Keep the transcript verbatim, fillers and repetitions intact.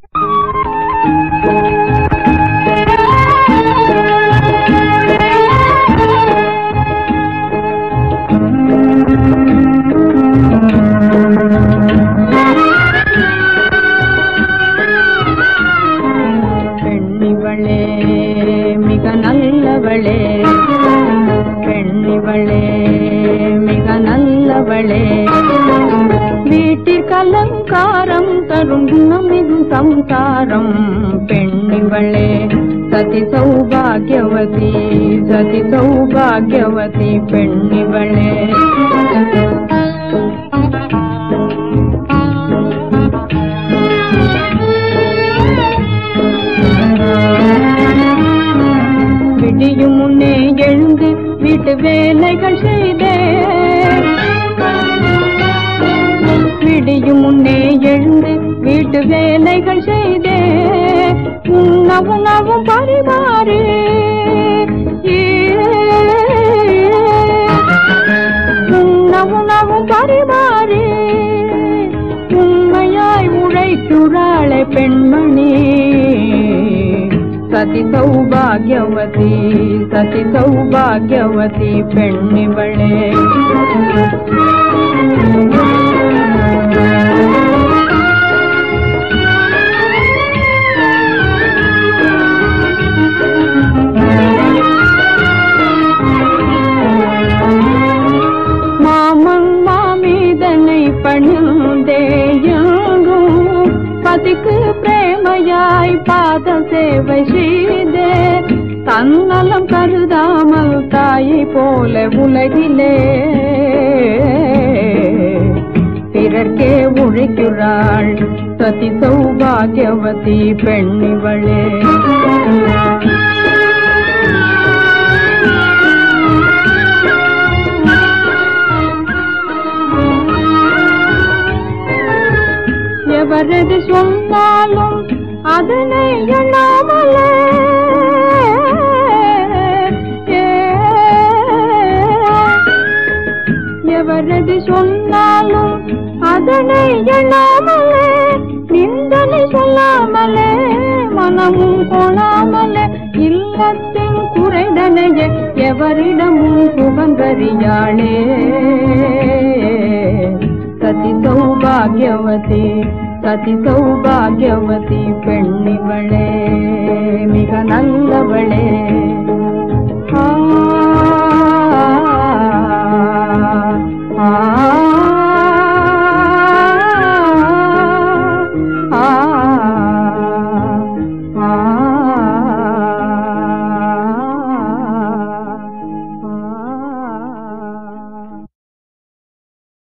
வீட்டிற்கலங்காரம் தரும் குணமிகும் சம்சாரம் பெண்ணிவளே சதி சௌபாகியவதி சதி சௌபாகியவதி பெண்ணிவளே விடியும் முன்னே எழுந்து வீட்டு வேலைகள் செய்தே விடியும் முன்னே எழுந்து வீட்டு வேலைகள் செய்தே உண்ணவும் நவும் பரிமாறு உண்ணவும் நவும் பரிமாறு உண்மையாய் உழைக்குறாளே பெண்மணி சதி சௌபாகியவதி சதி சௌபாகியவதி பெண்ணிவளே மாமன் மாமீதனை பணிந்தேயும் பதிக்கு பிரேமையாய் பாத சேவை செய்தே தன்னலம் கருதாமல் தாயை போல உலகிலே பிறர்க்கே உழைக்கிறாள் சதி சௌபாகியவதி பெண்ணிவளே எவரது சொன்னாலும் அதனை எண்ணாமலே எவரது சொன்னாலும் அதனை எண்ணாமலே நிந்தனை சொல்லாமலே மனமும் கொள்ளாமலே இல்லத்தின் குறைதனைய எவரிடமும் சுகந்தறியாளே சதி சௌபாகியவதி சதி சௌபாகியவதி பெண்ணிவளே